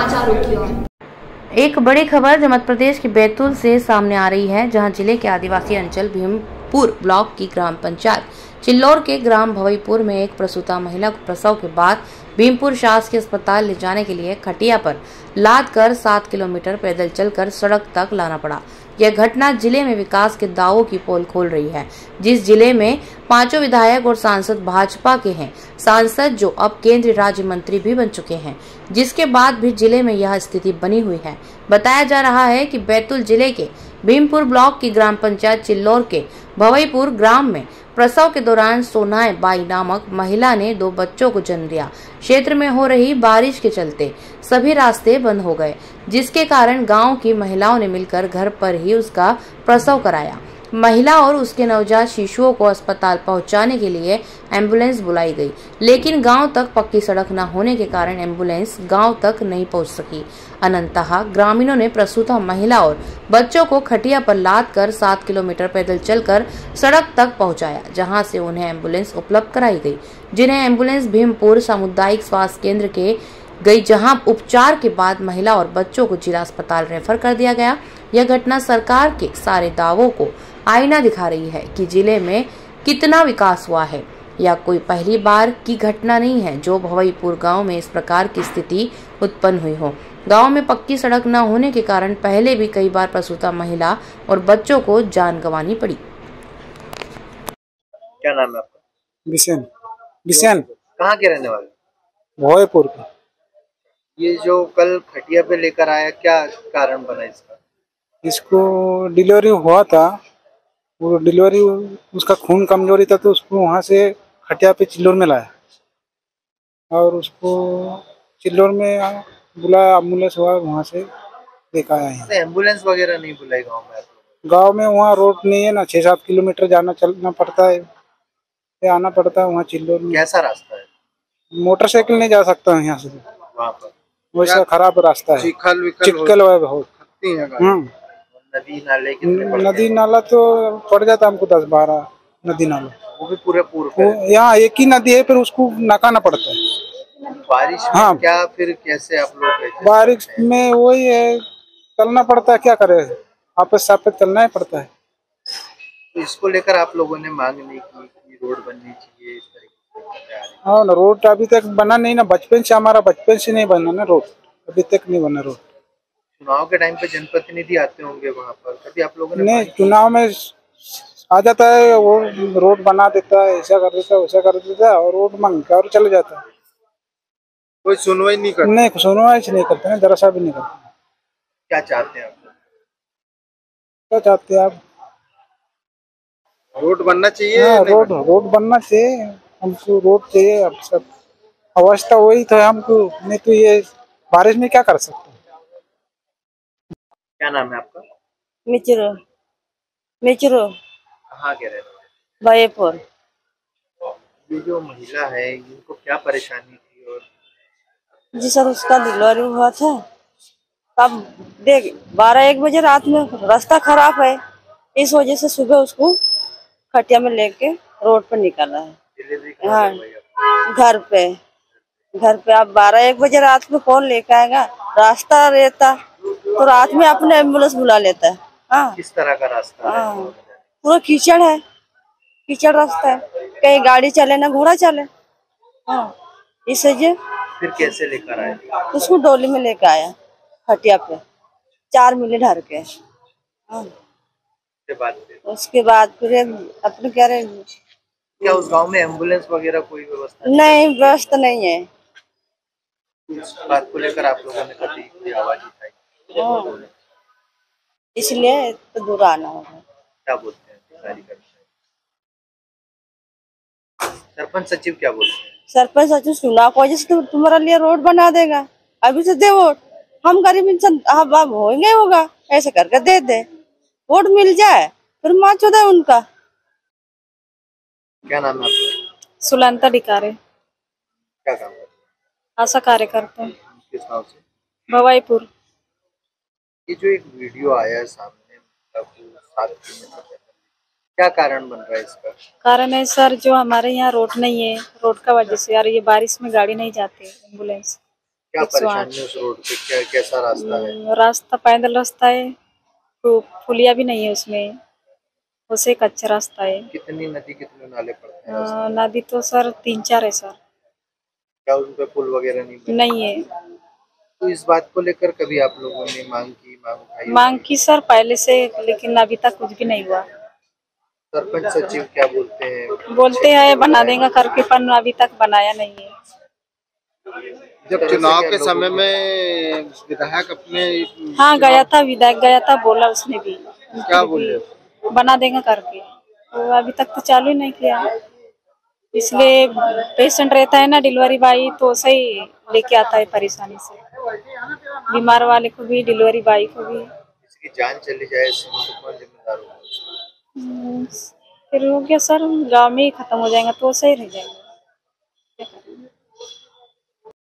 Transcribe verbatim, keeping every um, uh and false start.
समाचार रुकियो। एक बड़ी खबर जो मध्य प्रदेश के बैतूल से सामने आ रही है, जहां जिले के आदिवासी अंचल भीमपुर ब्लॉक की ग्राम पंचायत चिल्लौर के ग्राम भवईपुर में एक प्रसूता महिला को प्रसव के बाद भीमपुर शासकीय अस्पताल ले जाने के लिए खटिया पर लाद कर सात किलोमीटर पैदल चलकर सड़क तक लाना पड़ा। यह घटना जिले में विकास के दावों की पोल खोल रही है। जिस जिले में पांचों विधायक और सांसद भाजपा के हैं, सांसद जो अब केंद्रीय राज्य मंत्री भी बन चुके हैं, जिसके बाद भी जिले में यह स्थिति बनी हुई है। बताया जा रहा है कि बैतूल जिले के भीमपुर ब्लॉक की ग्राम पंचायत चिल्लौर के भवईपुर ग्राम में प्रसव के दौरान सोनाई बाई नामक महिला ने दो बच्चों को जन्म दिया। क्षेत्र में हो रही बारिश के चलते सभी रास्ते बंद हो गए, जिसके कारण गांव की महिलाओं ने मिलकर घर पर ही उसका प्रसव कराया। महिला और उसके नवजात शिशुओं को अस्पताल पहुंचाने के लिए एम्बुलेंस बुलाई गई, लेकिन गांव तक पक्की सड़क न होने के कारण एम्बुलेंस गांव तक नहीं पहुंच सकी। अनंतः ग्रामीणों ने प्रसूता महिला और बच्चों को खटिया पर लाद कर सात किलोमीटर पैदल चलकर सड़क तक पहुंचाया, जहां से उन्हें एम्बुलेंस उपलब्ध कराई गई, जिन्हें एम्बुलेंस भीमपुर सामुदायिक स्वास्थ्य केंद्र के गई, जहां उपचार के बाद महिला और बच्चों को जिला अस्पताल रेफर कर दिया गया। यह घटना सरकार के सारे दावों को आईना दिखा रही है कि जिले में कितना विकास हुआ है। यह कोई पहली बार की घटना नहीं है जो भवईपुर गांव में इस प्रकार की स्थिति उत्पन्न हुई हो। गांव में पक्की सड़क न होने के कारण पहले भी कई बार प्रसूता महिला और बच्चों को जान गंवानी पड़ी। क्या नाम है आपका? बिशन। बिशन। कहाँ के रहने वाले? भवईपुर के। ये जो कल खटिया पे लेकर आया, क्या कारण बना इसका? इसको डिलीवरी हुआ था, वो डिलीवरी उसका खून कमजोरी था, तो उसको वहाँ से खटिया पे चिल्लौर में लाया और उसको चिल्लौर में बुलाया, एम्बुलेंस हुआ, वहाँ से लेकर आया है। एम्बुलेंस वगैरह नहीं बुलाई गांव में? गांव में वहाँ रोड नहीं है ना, छह सात किलोमीटर जाना चलना पड़ता है, आना पड़ता है वहाँ चिल्लौर में। कैसा रास्ता है? मोटरसाइकिल नहीं जा सकता है यहाँ से, वहाँ पर वैसा खराब रास्ता है, चिखल चिखल है बहुत। नदी नाले नदी नाला तो पड़ जाता हमको दस बारह नदी नाला, वो भी पूरे पूर्व। यहाँ एक ही नदी है, फिर उसको नकाना पड़ता है। बारिश में हाँ, क्या फिर कैसे आप लोग? बारिश में वही है, चलना पड़ता है, क्या करे, आपस सापस चलना ही पड़ता है। तो इसको लेकर आप लोगों ने मांग नहीं की कि रोड बननी चाहिए इस तरीके से? हाँ ना, रोड अभी तक बना नहीं ना, बचपन से हमारा बचपन से नहीं बना ना रोड, अभी तक नहीं बना रोड। चुनाव के टाइम पे जनप्रतिनिधि आते होंगे वहाँ पर, कभी आप लोगों ने? नहीं, चुनाव में आ जाता है, वो रोड बना देता है, ऐसा कर देता है, वैसा कर देता है, और रोड मांगता और चले जाता है। कोई सुनवाई नहीं करता? नहीं, सुनवाई नहीं करते हैं, जरा सा भी नहीं करते। क्या चाहते हैं आप? क्या चाहते हैं आप? रोड बनना चाहिए। हाँ, रोड रोड बनना चाहिए, हमको रोड चाहिए। अब सब अवस्था वही तो है हमको, नहीं तो ये बारिश में क्या कर सकते हैं। क्या नाम है आपका? मिचरो। मिचरो। कहाँ के रहने वाले? भवईपुर। ये जो महिला है, इनको क्या परेशानी थी? और जी सर, उसका डिलीवरी हुआ था, तब देख बारह एक बजे रात में, रास्ता खराब है, इस वजह से सुबह उसको खटिया में लेके रोड पर निकाला है। हाँ, घर पे घर पे अब बारह एक बजे रात में कौन लेके आएगा? रास्ता रहता तो रात में अपने एम्बुलेंस बुला लेता है। हाँ, किस तरह का रास्ता है? हाँ, पूरा कीचड़ है, कीचड़ रास्ता है, कहीं गाड़ी चले ना घोड़ा चले। हाँ, इस वजह फिर कैसे लेकर आए? उसको डोली में लेके आया खटिया पे, चार मिले ढर के। हाँ, उसके बाद उसके बाद फिर अपने कह रहे, क्या उस गांव में एम्बुलेंस वगैरह कोई व्यवस्था नहीं? व्यवस्था नहीं है। इस बात को लेकर आप लोगों ने कभी कोई आवाज उठाई? इसलिए तो दूर आना होगा। क्या बोलते हैं अधिकारी? सरपंच सचिव क्या बोलते हैं? सरपंच सचिव चुनाव की वजह से तो तुम्हारा लिए रोड बना देगा, अभी से दे वोट, हम गरीब इंसान अब अब होंगे होगा, ऐसे करके दे दे, वोट मिल जाए, फिर माँ चौदह उनका। क्या नाम है आपका? सुलंता डिकारे। क्या काम करते हैं? आशा कार्यकर्ता। किस गाँव से? भवईपुर। ये जो एक वीडियो आया है सामने, मतलब सात किलोमीटर, क्या कारण बन रहा है इसका? कारण है सर, जो हमारे यहाँ रोड नहीं है, रोड का वजह से यार ये बारिश में गाड़ी नहीं जाती एम्बुलेंस, क्या एक सौ आठ। परेशानी है उस रोड पे, क्या कैसा रास्ता है? हम्म, रास्ता पैदल रास्ता है, तो पुलिया भी नहीं है उसमें, उसे कच्चा रास्ता है। कितनी नदी कितने नाले पड़ते हैं अ, रास्ते में? नदी तो सर तीन चार है सर। क्या उन पे पुल वगैरह नहीं बने? नहीं है। तो इस बात को लेकर कभी आप लोगों ने मांग की, मांग उठाई मांग होगी? की सर पहले से, लेकिन अभी तक कुछ भी नहीं हुआ। सरपंच सचिव क्या बोलते हैं? बोलते हैं बना देगा करके, पर अभी तक बनाया नहीं है। जब चुनाव के समय में विधायक अपने हाँ गया था, विधायक गया था, बोला उसने भी। क्या बोले? बना देगा करके, तो अभी तक तो चालू ही नहीं किया। इसलिए पेशेंट रहता है ना डिलीवरी बॉय, तो सही लेके आता है परेशानी से, बीमार वाले को भी, डिलीवरी बॉय को भी। इसकी जान चली जाए इसमें तो कौन जिम्मेदार होगा? हम्म, फिर हो गया सर, गाँव में ही खत्म हो जाएगा तो सही रह जाएगा।